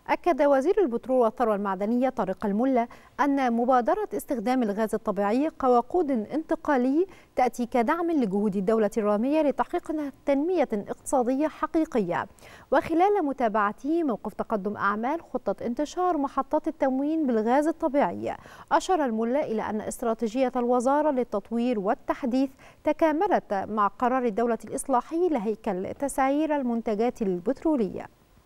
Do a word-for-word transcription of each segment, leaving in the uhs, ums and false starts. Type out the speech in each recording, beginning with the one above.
أكد وزير البترول والثروة المعدنية طارق الملا أن مبادرة استخدام الغاز الطبيعي كوقود انتقالي تأتي كدعم لجهود الدولة الرامية لتحقيق تنمية اقتصادية حقيقية، وخلال متابعته موقف تقدم أعمال خطة انتشار محطات التموين بالغاز الطبيعي. أشار الملا إلى أن استراتيجية الوزارة للتطوير والتحديث تكاملت مع قرار الدولة الإصلاحي لهيكل تسعير المنتجات البترولية.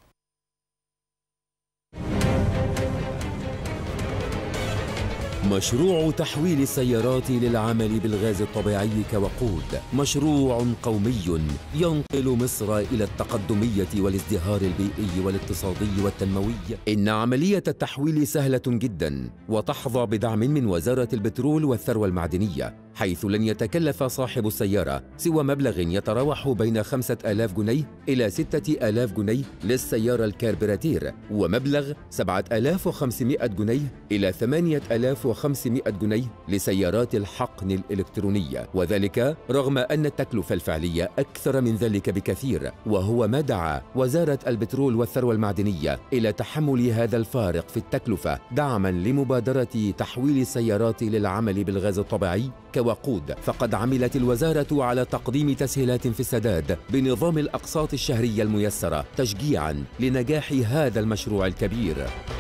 مشروع تحويل السيارات للعمل بالغاز الطبيعي كوقود مشروع قومي ينقل مصر إلى التقدمية والازدهار البيئي والاقتصادي والتنموي. إن عملية التحويل سهلة جدا وتحظى بدعم من وزارة البترول والثروة المعدنية، حيث لن يتكلف صاحب السيارة سوى مبلغ يتراوح بين خمسة آلاف جنيه إلى ستة آلاف جنيه للسيارة الكاربراتير، ومبلغ سبعة آلاف وخمسمائة جنيه إلى ثمانية آلاف وخمسمائة جنيه لسيارات الحقن الإلكترونية، وذلك رغم أن التكلفة الفعلية أكثر من ذلك بكثير، وهو ما دعا وزارة البترول والثروة المعدنية إلى تحمل هذا الفارق في التكلفة دعما لمبادرة تحويل السيارات للعمل بالغاز الطبيعي كوقود. فقد عملت الوزارة على تقديم تسهيلات في السداد بنظام الأقساط الشهرية الميسرة تشجيعا لنجاح هذا المشروع الكبير،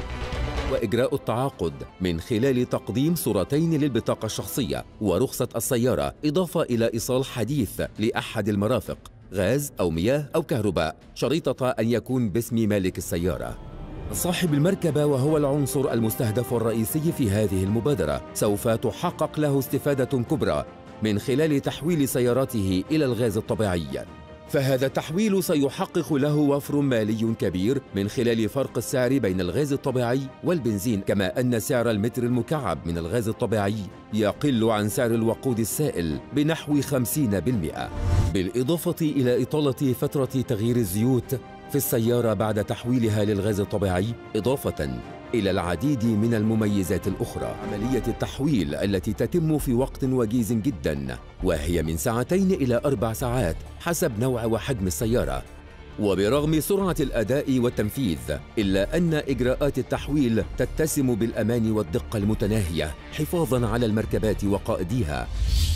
وإجراء التعاقد من خلال تقديم صورتين للبطاقة الشخصية ورخصة السيارة، إضافة إلى إيصال حديث لأحد المرافق غاز أو مياه أو كهرباء، شريطة أن يكون باسم مالك السيارة. صاحب المركبة وهو العنصر المستهدف الرئيسي في هذه المبادرة سوف تحقق له استفادة كبرى من خلال تحويل سياراته إلى الغاز الطبيعي، فهذا التحويل سيحقق له وفر مالي كبير من خلال فرق السعر بين الغاز الطبيعي والبنزين، كما أن سعر المتر المكعب من الغاز الطبيعي يقل عن سعر الوقود السائل بنحو خمسين بالمئة، بالإضافة إلى إطالة فترة تغيير الزيوت في السيارة بعد تحويلها للغاز الطبيعي، إضافة إلى العديد من المميزات الأخرى. عملية التحويل التي تتم في وقت وجيز جدا، وهي من ساعتين إلى أربع ساعات حسب نوع وحجم السيارة، وبرغم سرعة الأداء والتنفيذ إلا أن إجراءات التحويل تتسم بالأمان والدقة المتناهية حفاظا على المركبات وقائديها.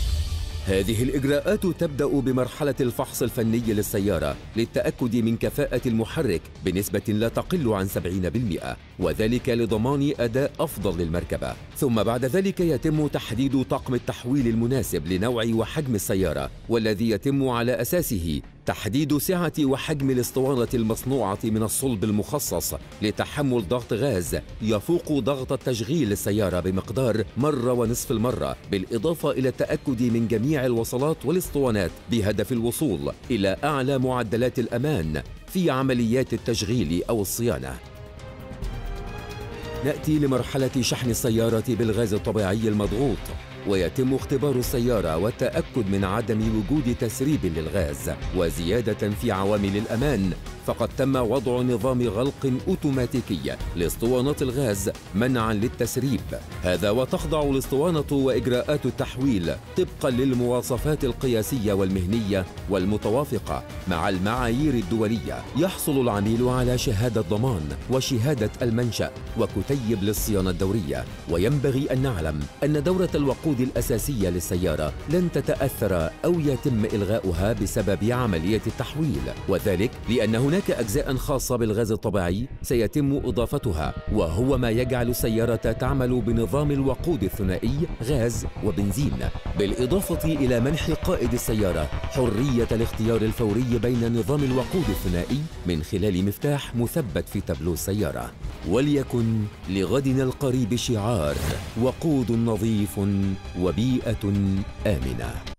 هذه الإجراءات تبدأ بمرحلة الفحص الفني للسيارة للتأكد من كفاءة المحرك بنسبة لا تقل عن سبعين بالمئة، وذلك لضمان أداء أفضل للمركبة. ثم بعد ذلك يتم تحديد طقم التحويل المناسب لنوع وحجم السيارة، والذي يتم على أساسه تحديد سعة وحجم الاسطوانة المصنوعة من الصلب المخصص لتحمل ضغط غاز يفوق ضغط التشغيل للسيارة بمقدار مرة ونصف المرة، بالإضافة إلى التأكد من جميع الوصلات والاسطوانات بهدف الوصول إلى أعلى معدلات الأمان في عمليات التشغيل أو الصيانة. نأتي لمرحلة شحن السيارة بالغاز الطبيعي المضغوط، ويتم اختبار السيارة والتأكد من عدم وجود تسريب للغاز وزيادة في عوامل الأمان، فقد تم وضع نظام غلق أوتوماتيكي لاسطوانات الغاز منعا للتسريب. هذا وتخضع الاسطوانة وإجراءات التحويل طبقا للمواصفات القياسية والمهنية والمتوافقة مع المعايير الدولية. يحصل العميل على شهادة ضمان وشهادة المنشأ وكتيب للصيانة الدورية. وينبغي أن نعلم أن دورة الوقود الأساسية للسيارة لن تتأثر أو يتم إلغاؤها بسبب عملية التحويل، وذلك لأن هناك هناك أجزاء خاصة بالغاز الطبيعي سيتم إضافتها، وهو ما يجعل السيارة تعمل بنظام الوقود الثنائي غاز وبنزين، بالإضافة إلى منح قائد السيارة حرية الاختيار الفوري بين نظام الوقود الثنائي من خلال مفتاح مثبت في تابلو السيارة. وليكن لغدنا القريب شعار: وقود نظيف وبيئة آمنة.